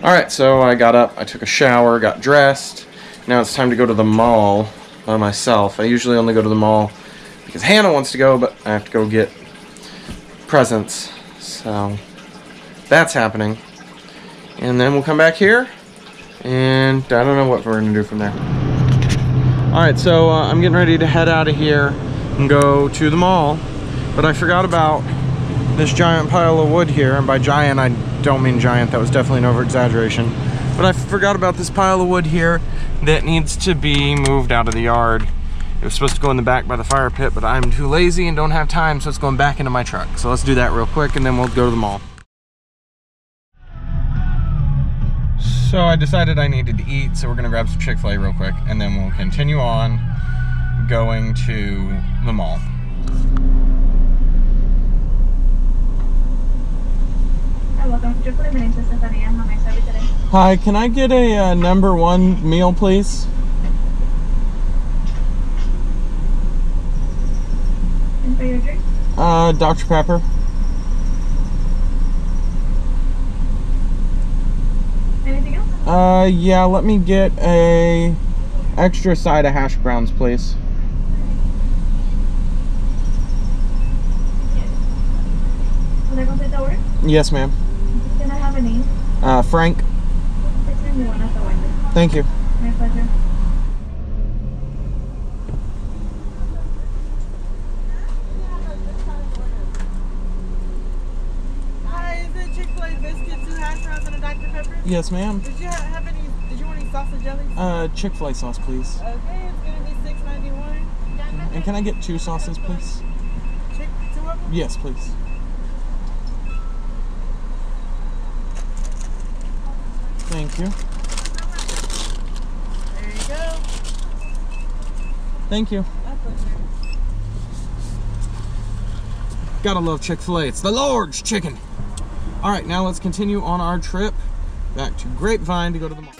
Alright, so I got up, I took a shower, got dressed. Now it's time to go to the mall by myself. I usually only go to the mall because Hannah wants to go, but I have to go get presents. So that's happening. And then we'll come back here, and I don't know what we're going to do from there. Alright, so I'm getting ready to head out of here and go to the mall. But I forgot about this giant pile of wood here, and by giant I don't mean giant, that was definitely an over-exaggeration. But I forgot about this pile of wood here that needs to be moved out of the yard. It was supposed to go in the back by the fire pit, but I'm too lazy and don't have time, so it's going back into my truck. So let's do that real quick and then we'll go to the mall. So I decided I needed to eat, so we're gonna grab some Chick-fil-A real quick and then we'll continue on going to the mall. Welcome to Chick-fil-A. My name is Stephania. How may I serve you today? Hi, can I get a number 1 meal, please? And for your drink? Dr. Pepper. Anything else? Yeah, let me get a extra side of hash browns, please. Will I complete the order? Yes, ma'am. Can I have a name? Frank. First name you want at the window. Thank you. My pleasure. Hi, is it Chick-fil-A biscuit, 2 hash browns, and a Dr. Pepper? Yes, ma'am. Did you want any sausage jellies? Chick-fil-A sauce, please. Okay, it's gonna be $6.91. And can I get 2 sauces, please? 2 of them? Yes, please. Thank you. There you go. Thank you. My pleasure. Gotta love Chick-fil-A. It's the Lord's chicken. All right, now let's continue on our trip back to Grapevine to go to the mall.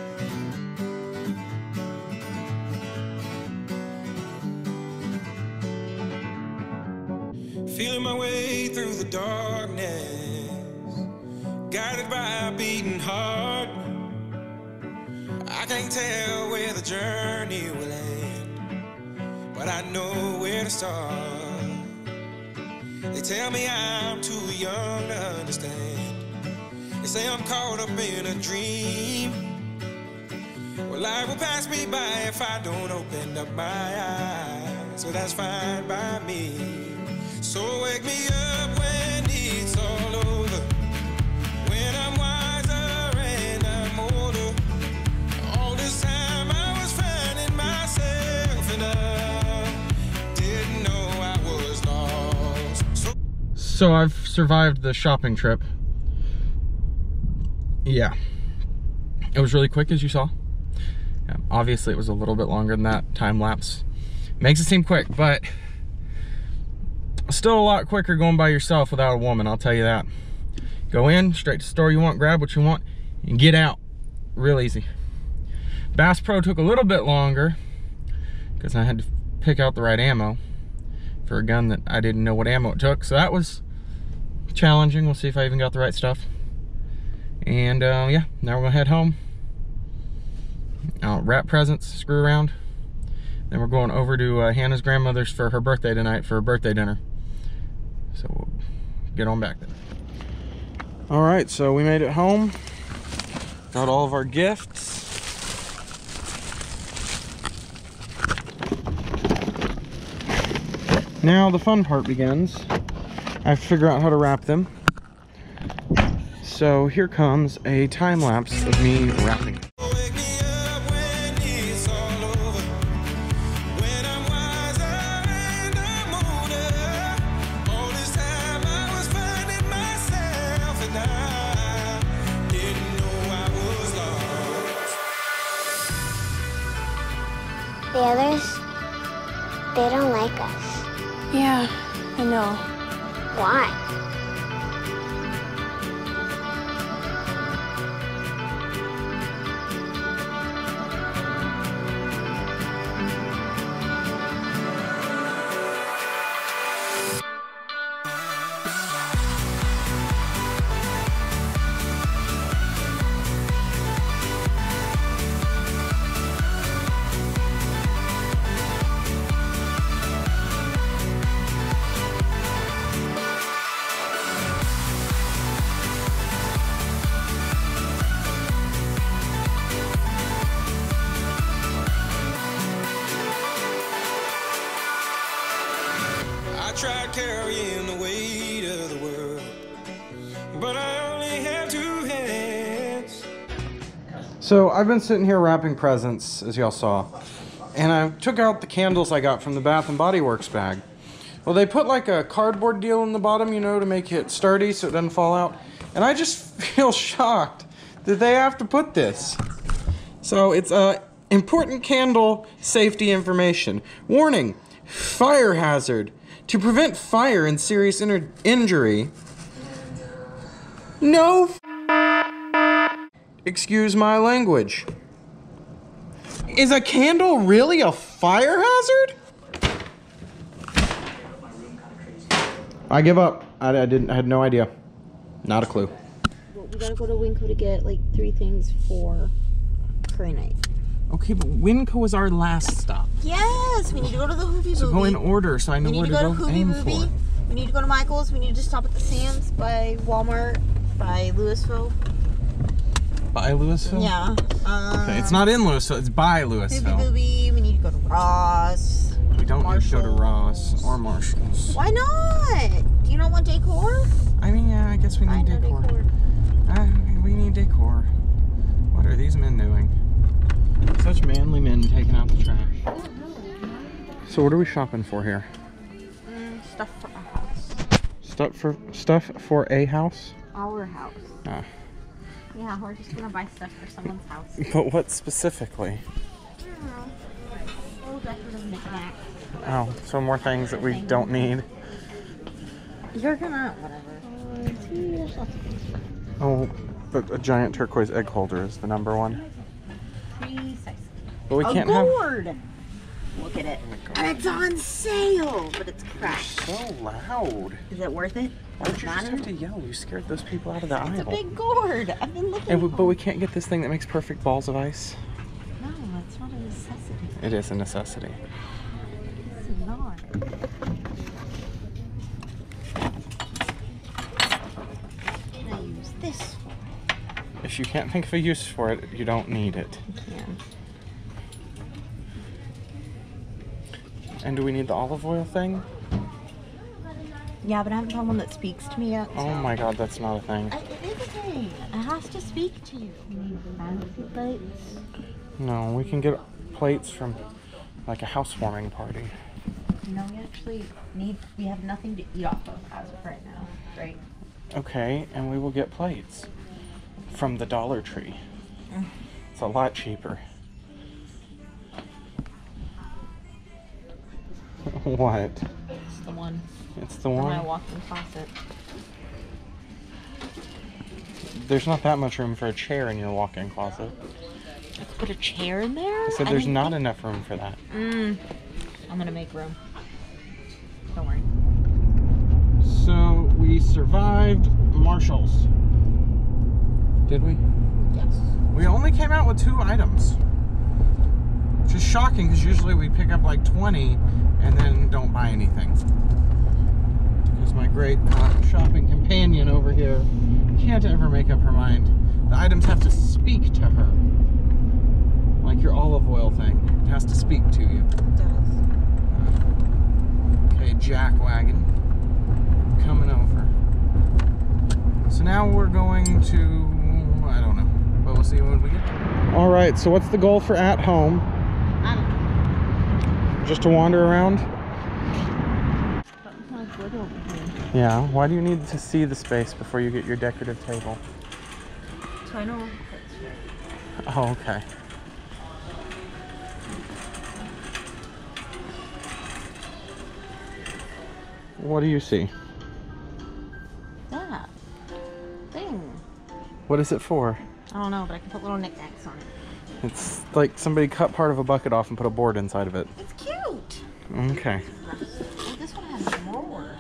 Feeling my way through the darkness, guided by a beating heart. I can't tell where the journey will end, but I know where to start. They tell me I'm too young to understand. They say I'm caught up in a dream. Well, life will pass me by if I don't open up my eyes. So that's fine by me. So wake me up when it's all over, when I'm wiser and I'm older. All this time I was finding myself and I didn't know I was lost. So I've survived the shopping trip. Yeah. It was really quick, as you saw. Yeah, obviously it was a little bit longer than that time lapse. Makes it seem quick, but still a lot quicker going by yourself without a woman, I'll tell you that. Go in, straight to the store you want, grab what you want, and get out. Real easy. Bass Pro took a little bit longer because I had to pick out the right ammo for a gun that I didn't know what ammo it took, so that was challenging. We'll see if I even got the right stuff. And yeah, now we're gonna head home. I'll wrap presents, screw around. Then we're going over to Hannah's grandmother's for her birthday tonight for a birthday dinner. So we'll get on back then. All right, so we made it home. Got all of our gifts. Now the fun part begins. I have to figure out how to wrap them. So here comes a time lapse of me wrapping. The others, they don't like us. Yeah, I know. Why? So I've been sitting here wrapping presents, as y'all saw, and I took out the candles I got from the Bath and Body Works bag. Well, they put like a cardboard deal in the bottom, you know, to make it sturdy so it doesn't fall out. And I just feel shocked that they have to put this. So it's important candle safety information. Warning, fire hazard. To prevent fire and serious injury. No. Excuse my language. Is a candle really a fire hazard? I give up. I had no idea. Not a clue. Well, we gotta go to Winco to get like 3 things for curry night. Okay, but Winco is our last stop. Yes, we need to go to the Hoobie So Booby. go in order so I know where to go aim for. We need to go to Michael's. We need to stop at the Sam's by Walmart by Louisville. By Louisville? Yeah. Okay, it's not in Louisville, it's by Louisville. Hoobie Booby. We need to go to Ross. We don't need to go to Ross or Marshall's. Why not? Do you not want decor? I mean, yeah, I guess we need decor. We need decor. What are these men doing? Such manly men taking out the trash. So what are we shopping for here? Stuff for our house. Stuff for a house? Our house. Oh. Yeah, we're just gonna buy stuff for someone's house. But what specifically? I don't know. Oh, decorative knickknacks. Oh, so more things that we don't need. You're gonna whatever. See, there's lots of things. Oh, but a giant turquoise egg holder is the #1. Precisely. But we can't a have. gourd. Look at it. And it's on sale, but it's cracked. So loud. Is it worth it? Why would you just have to yell? You scared those people out of the aisle. It's a big gourd. I've been looking. And but we can't get this thing that makes perfect balls of ice. No, it's not a necessity. It is a necessity. It's not. Can I use this for it? If you can't think of a use for it, you don't need it. I can. And do we need the olive oil thing? Yeah, but I haven't found one that speaks to me yet. Oh my god, that's not a thing. It is a thing. It has to speak to you. Fancy plates. No, we can get plates from like a housewarming party. No, we actually we have nothing to eat off of as of right now, right? Okay, and we will get plates from the Dollar Tree. It's a lot cheaper. What? It's the one. It's the For one? my walk-in closet. There's not that much room for a chair in your walk-in closet. I could put a chair in there? I said there's not enough room for that. I'm gonna make room. Don't worry. So we survived Marshall's. Did we? Yes. We only came out with 2 items. Which is shocking because usually we pick up like 20 and then don't buy anything. Because my great shopping companion over here can't ever make up her mind. The items have to speak to her. Like your olive oil thing. It has to speak to you. It does. Okay, jack wagon. Coming over. So now we're going to, I don't know, but we'll see when we get there. All right, so what's the goal for at home? I don't know. Just to wander around? Something sounds good over here. Yeah, why do you need to see the space before you get your decorative table? So I know if it's here. Oh, okay. What do you see? That thing. What is it for? I don't know, but I can put little knickknacks on it. It's like somebody cut part of a bucket off and put a board inside of it. It's cute. Okay. Oh, this one has drawers.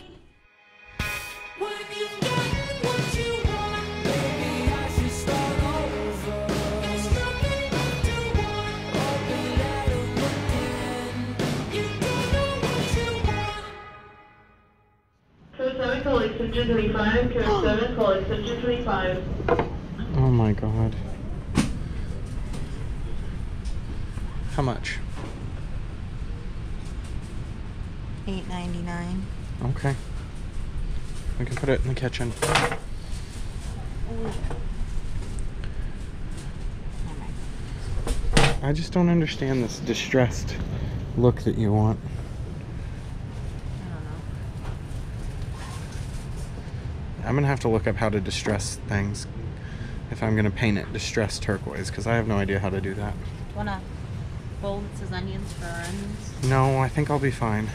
Code 7, call extension 25. Code 7, call extension 25. Oh my god. How much? $8.99. Okay. We can put it in the kitchen. I just don't understand this distressed look that you want. I don't know. I'm gonna have to look up how to distress things if I'm gonna paint it distressed turquoise, because I have no idea how to do that. Want a bowl that says onions for our onions? No, I think I'll be fine.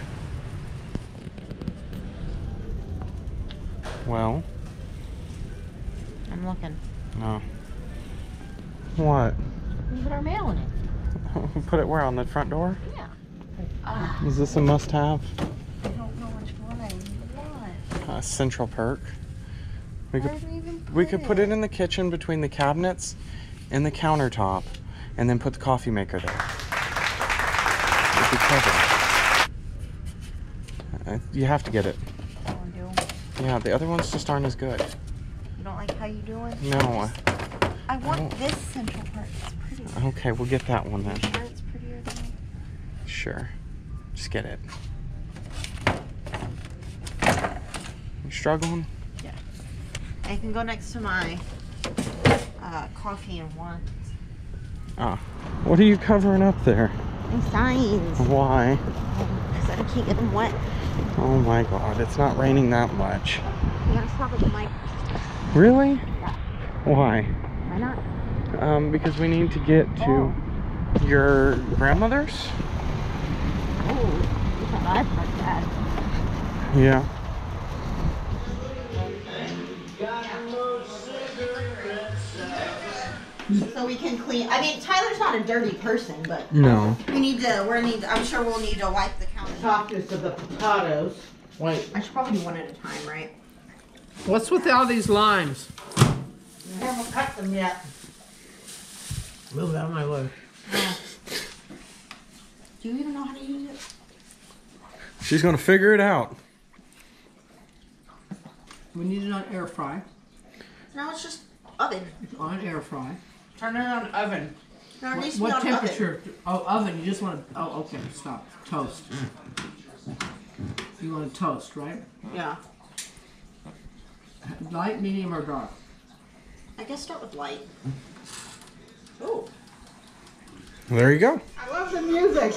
Well, I'm looking. no. What? We put our mail in it. Put it where? On the front door? Yeah. Is this a must-have? I don't know which one I want. Central Perk. We Where could do we even we could put it in the kitchen between the cabinets and the countertop, and then put the coffee maker there. It'd be clever. You have to get it. I want to do. Yeah, the other ones just aren't as good. You don't like how you doing? No. I want this Central Park. It's pretty. Okay, we'll get that one then. Sure, it's prettier than it. Sure. Just get it. You struggling? I can go next to my coffee and wine. Ah. What are you covering up there? My signs. Why? Because I can't get them wet. Oh my god, it's not raining that much. You gotta stop at the mic. Really? Yeah. Why? Why not? Because we need to get to your grandmother's. Oh, you thought I parked that. Yeah. So we can clean. I mean, Tyler's not a dirty person, but No. I'm sure we'll need to wipe the counter. Softness of the potatoes. Wait, I should probably do one at a time, right? what's with all these limes? I haven't cut them yet. Move out of my way. Do you even know how to use it? She's gonna figure it out. We need it on air fry. No, it's just oven. On air fry. Turn it on oven. No, it needs to be What on temperature? Oh, oven. You just want to. Oh, okay. Stop. Toast. You want to toast, right? oven. Yeah. Light, medium, or dark? I guess start with light. Oh. There you go. I love the music.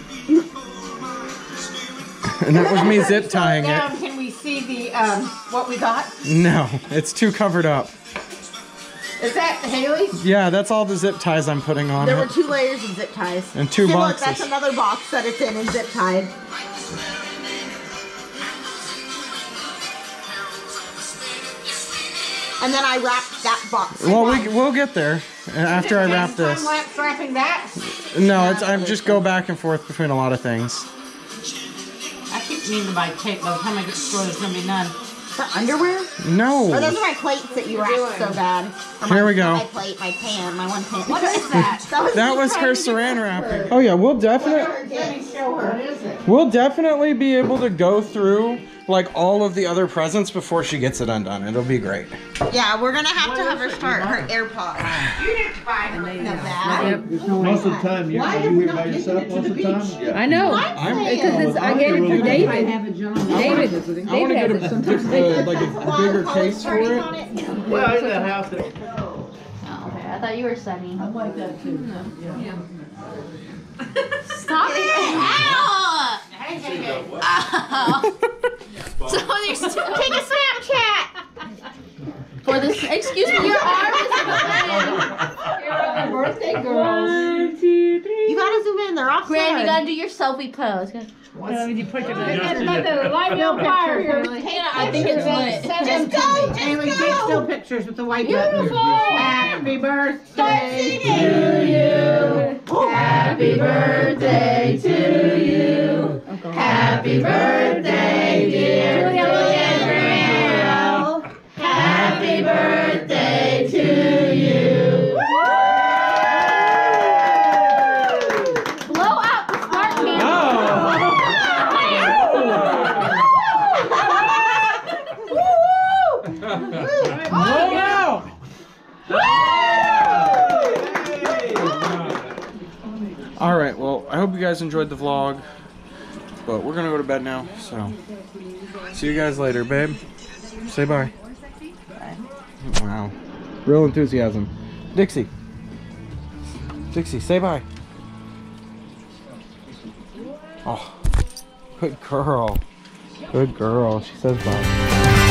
And that was me zip tying Down, it. can we see the what we got? No, it's too covered up. Is that Haley's? Yeah, that's all the zip ties I'm putting on There were it. 2 layers of zip ties. And 2 See, boxes. Look, that's another box that it's in and zip tied. And then I wrapped that box. Well, we'll get there after I wrap this. Time lapse wrapping that? No, it's I just go back and forth between a lot of things. I keep meaning to buy tape. By the time I get to the store, there's gonna be none. For underwear? No. Or those are my plates that you wrapped so bad. Or Here we go. My plate, my pan, my one pan. What is that? That was her saran wrapping. Oh yeah, we'll definitely Let me show her. What is it? we'll definitely be able to go through like all of the other presents before she gets it undone. It'll be great. Yeah, we're gonna have to have her start her AirPods. You didn't buy her that. Most of the time, you're here by yourself most of the time? Yeah. I know. Because I gave it to David. I want to get a bigger case for it. Well, in that house, Oh, okay. I thought you were Sunny. I like that too. Yeah. Stop it! Ow! So there's two. Take a Snapchat! For this, excuse me, your arm is Birthday girls. 1, 2, 3. You gotta zoom in, they're off. Grand, you gotta do your selfie pose. What's Light me on fire. I think it's lit. Just go! Haley, take still pictures with the white button. Happy birthday to you. Happy birthday to you. Happy birthday, dear Gabrielle. Happy birthday to you. Blow out the smart camera. All right, well, I hope you guys enjoyed the vlog, but we're gonna go to bed now, so see you guys later, babe. Say bye. Bye. Wow, real enthusiasm. Dixie, say bye. Oh, good girl. Good girl. She says bye.